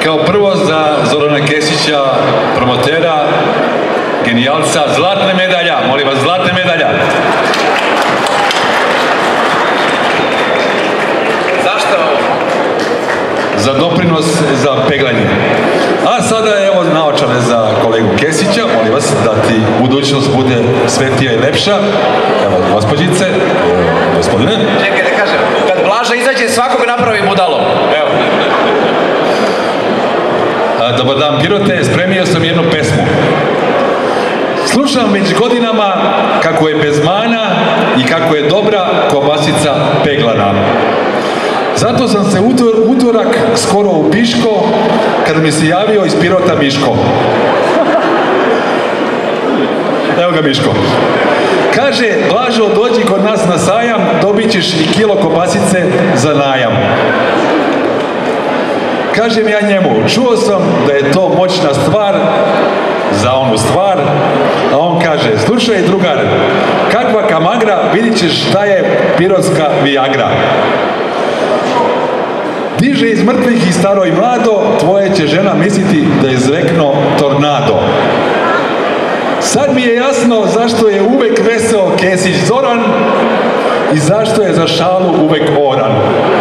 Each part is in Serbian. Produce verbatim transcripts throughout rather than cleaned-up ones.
Kao prvo za Zorana Kesića, promotera, genijalca, zlatna medalja, molim vas, zlatna medalja. Zašto ovo? Za doprinos za peglanje. A sada evo naočare za kolegu Kesića, molim vas da ti budućnost bude svetija i lepša. Evo, gospođice, gospodine. Čekaj da kažem, kad Blaža izađe svakog napravi budalom. Evo. Dobar dan, Pirote, spremio sam jednu pesmu. Slušam već godinama kako je bez mana i kako je dobra kobasica peglana. Zato sam se utorak skoro u Piško, kada mi se javio iz Pirota Miško. Evo ga Miško. Kaže, Blažo, dođi kod nas na sajam, dobit ćeš i kilo kobasice za najam. Kažem ja njemu, čuo sam da je to moćna stvar za onu stvar, a on kaže, slušaj drugar, kakva kamagra, vidit ćeš šta je pirotska viagra. Diže iz mrtvih i staro i mlado, tvoje će žena misliti da je zvekno tornado. Sad mi je jasno zašto je uvek veseo Kesić Zoran i zašto je za šalu uvek oran.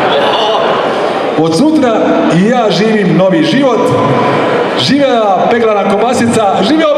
Od sutra i ja živim novi život, živela peglana kobasica, živio